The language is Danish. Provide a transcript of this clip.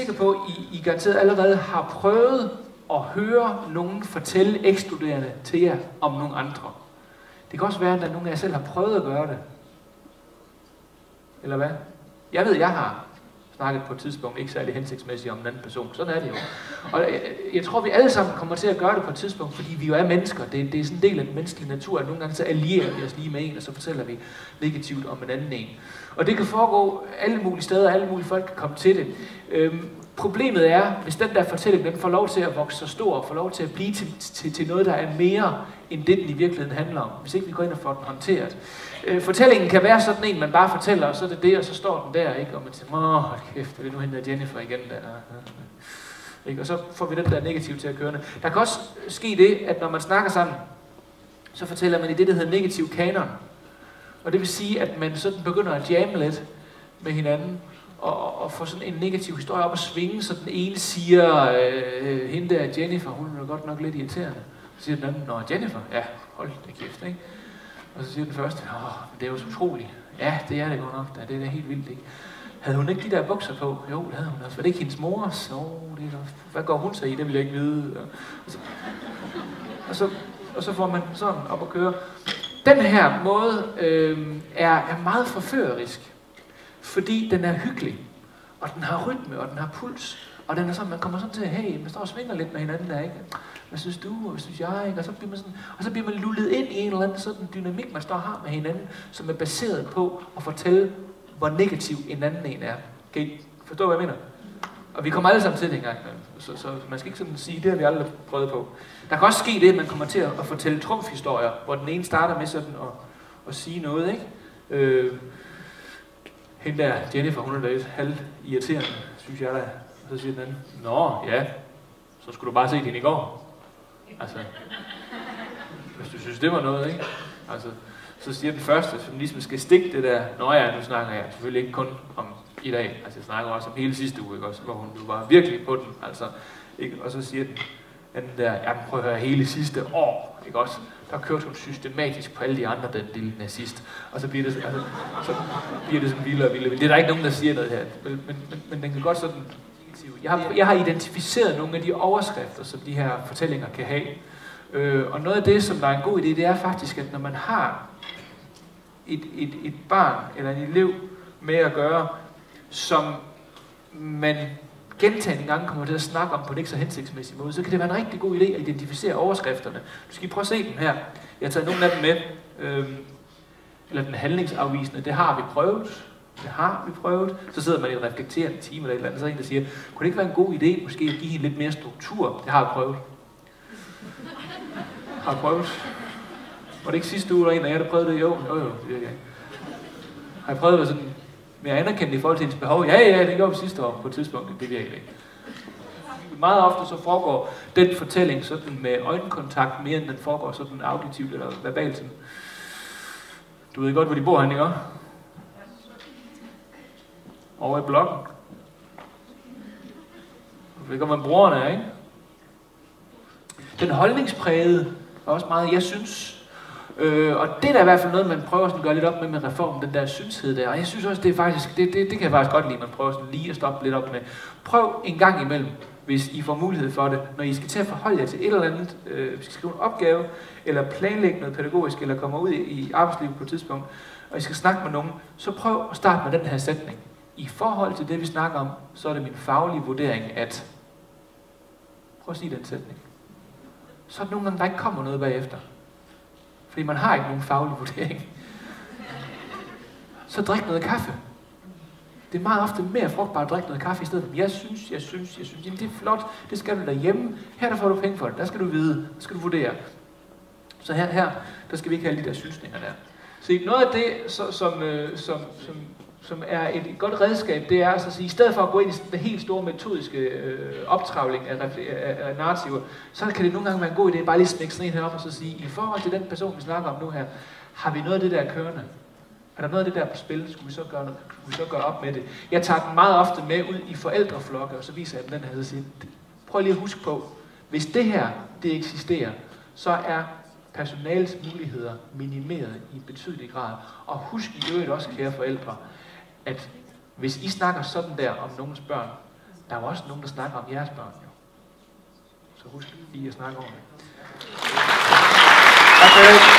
sikker på, at I garanteret allerede har prøvet at høre nogen fortælle ekskluderende til jer om nogle andre. Det kan også være, at der er nogen af jer selv har prøvet at gøre det. Eller hvad? Jeg ved, jeg har snakket på et tidspunkt ikke særlig hensigtsmæssigt om en anden person. Sådan er det jo. Og jeg tror, vi alle sammen kommer til at gøre det på et tidspunkt, fordi vi jo er mennesker. Det er sådan en del af den menneskelige natur, at nogle gange så allierer vi os lige med en, og så fortæller vi negativt om en anden en. Og det kan foregå alle mulige steder, alle mulige folk kan komme til det. Problemet er, hvis den der fortælling, den får lov til at vokse så stor, og får lov til at blive til noget, der er mere end det, den i virkeligheden handler om. Hvis ikke vi går ind og får den håndteret. Fortællingen kan være sådan en, man bare fortæller, og så er det det, og så står den der, ikke? Og man tænker, kæft, det vil nu hente Jennifer igen der. Ikke? Og så får vi den der negativ til at køre. Der kan også ske det, at når man snakker sammen, så fortæller man i det, der hedder negativ kanon. Og det vil sige, at man sådan begynder at jamme lidt med hinanden, og få sådan en negativ historie op at svinge, så den ene siger, hende der Jennifer, hun er godt nok lidt irriterende. Så siger den anden, nå Jennifer, ja, hold da kæft, ikke? Og så siger den første, det er jo så utroligt. Ja, det er det godt nok, det er da helt vildt, ikke? Havde hun ikke de der bukser på? Jo, det havde hun også. Var det ikke hendes mors? Det er hvad går hun så i? Det vil jeg ikke vide. Og så får man sådan op at køre. Den her måde er meget forførerisk, fordi den er hyggelig, og den har rytme, og den har puls, og den er sådan, man kommer sådan til, hey, man står og svinger lidt med hinanden der, ikke? Hvad synes du, og hvad synes jeg, ikke? Og så bliver man lullet ind i en eller anden sådan dynamik, man står og har med hinanden, som er baseret på at fortælle, hvor negativ en anden en er. Kan I forstå, hvad jeg mener? Og vi kommer alle sammen til det engang, så man skal ikke sådan sige, det har vi aldrig prøvet på. Der kan også ske det, at man kommer til at fortælle trumfhistorier, hvor den ene starter med sådan at sige noget, ikke? Hende der, Jennifer, hun er da lidt halvt irriterende, synes jeg da. Og så siger den anden, nå ja, så skulle du bare se hende i går. Altså, hvis du synes, det var noget, ikke? Altså, så siger den første, som ligesom skal stikke det der, nå ja, nu snakker jeg selvfølgelig ikke kun om i dag, altså jeg snakker også om hele sidste uge, ikke også, hvor hun var virkelig på den, altså, ikke? Og så siger den anden der, jamen prøv at høre, hele sidste år, ikke også, der kørte hun systematisk på alle de andre, den lille nazist, og så bliver det, så bliver det sådan vildere og vildere. Det er der ikke nogen, der siger noget her, men den kan godt sådan, jeg har identificeret nogle af de overskrifter, som de her fortællinger kan have, og noget af det, som der er en god idé, det er faktisk, at når man har et barn eller en elev med at gøre, som man gentagne gange kommer til at snakke om på en ikke så hensigtsmæssig måde, så kan det være en rigtig god idé at identificere overskrifterne. Du skal prøve at se dem her. Jeg har taget nogle af dem med. Eller den handlingsafvisende, det har vi prøvet. Det har vi prøvet. Så sidder man i et reflekterende time eller et eller andet, så er en, der siger, kunne det ikke være en god idé måske at give hende lidt mere struktur? Det har vi prøvet. Har vi prøvet. Var det ikke sidste uge, der en af jer, der prøvede det? Jo, det er jeg. Har jeg prøvet at være sådan mere anerkendt i forhold til hendes behov? Ja, det gjorde vi sidste år på et tidspunkt. Det virker ikke. Meget ofte så foregår den fortælling sådan med øjenkontakt, mere end den foregår sådan auditivt eller verbalt. Sådan. Du ved godt, hvor de bor henne, ikke? Over i blokken. Du ved godt, hvor brugerne er, ikke? Den holdningsprægede er også meget, jeg synes. Og det er da i hvert fald noget, man prøver at gøre lidt op med reformen, den der synshed der. Og jeg synes også, det er faktisk, det kan jeg faktisk godt lide, man prøver sådan lige at stoppe lidt op med. Prøv en gang imellem, hvis I får mulighed for det, når I skal til at forholde jer til et eller andet, hvis I skal skrive en opgave, eller planlægge noget pædagogisk, eller kommer ud i arbejdslivet på et tidspunkt, og I skal snakke med nogen, så prøv at starte med den her sætning. I forhold til det, vi snakker om, så er det min faglige vurdering, at... Prøv at sige den sætning. Så er det nogle gange, der ikke kommer noget bagefter. Fordi man har ikke nogen faglig vurdering. Så drik noget kaffe. Det er meget ofte mere frugtbart at drikke noget kaffe i stedet for, jeg synes. Jamen, det er flot, det skal du derhjemme. Her der får du penge for det, der skal du vide, der skal du vurdere. Så her der skal vi ikke have alle de der synsninger der. Så noget af det, som er et godt redskab, det er altså at sige, i stedet for at gå ind i den helt store metodiske optravling af narrativer, så kan det nogle gange være en god idé bare lige smække sådan en herop og så sige, i forhold til den person, vi snakker om nu her, har vi noget af det der kørende? Er der noget af det der på spil? Skulle vi så gøre op med det? Jeg tager den meget ofte med ud i forældreflokke, og så viser jeg den her og siger, prøv lige at huske på, hvis det her, det eksisterer, så er personalets muligheder minimeret i betydelig grad. Og husk i øvrigt også, kære forældre, at hvis I snakker sådan der om nogens børn, Der er jo også nogen, der snakker om jeres børn, jo. Så husk lige at snakke om det.